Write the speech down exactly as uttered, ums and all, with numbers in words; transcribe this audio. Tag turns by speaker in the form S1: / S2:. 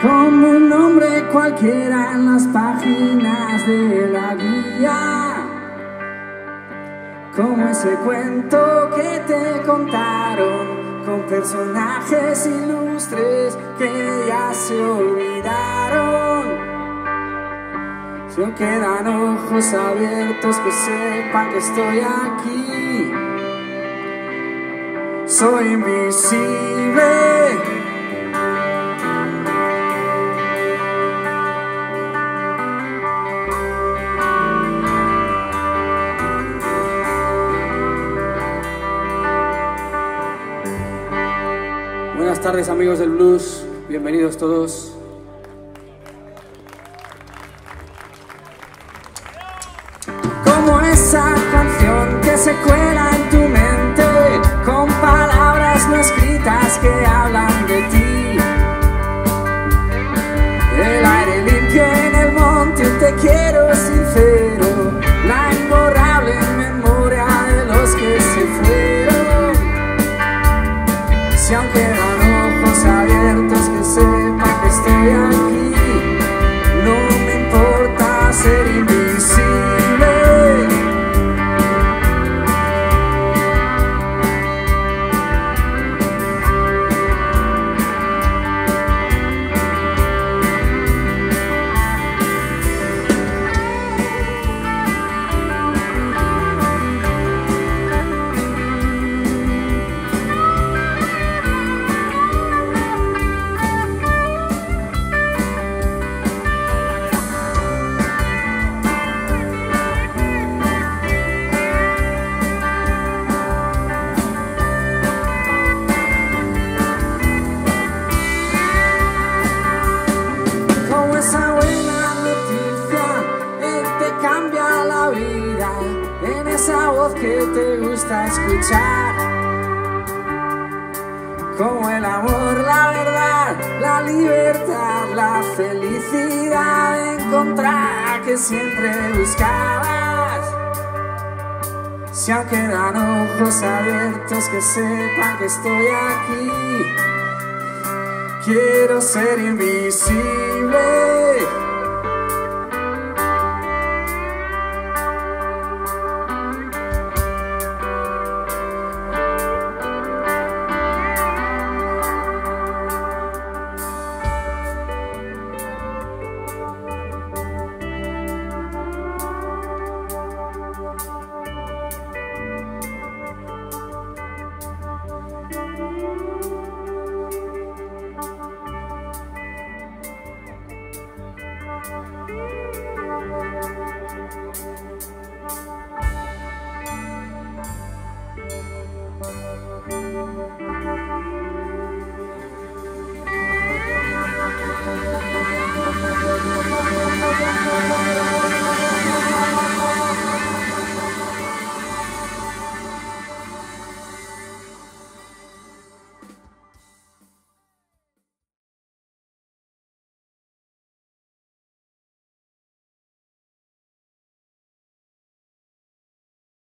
S1: como un nombre cualquiera en las páginas de la guía, como ese cuento que te contaron con personajes ilustres que ya se olvidaron. Si aún quedan ojos abiertos, que sepan que estoy aquí. Soy invisible. Buenas tardes, amigos del blues, bienvenidos todos. Como esa canción que se cuela en tu mente, con palabras no escritas que hablan de ti. El aire limpio en el monte, un te quiero sincero, la imborrable memoria de los que se fueron. Si aún quedan ojos abiertos, que sepan que estoy aquí. No me importa ser invisible. Esa voz que te gusta escuchar, como el amor, la verdad, la libertad, la felicidad de encontrar que siempre buscabas. Si aún quedan ojos abiertos, que sepan que estoy aquí. Quiero ser invisible.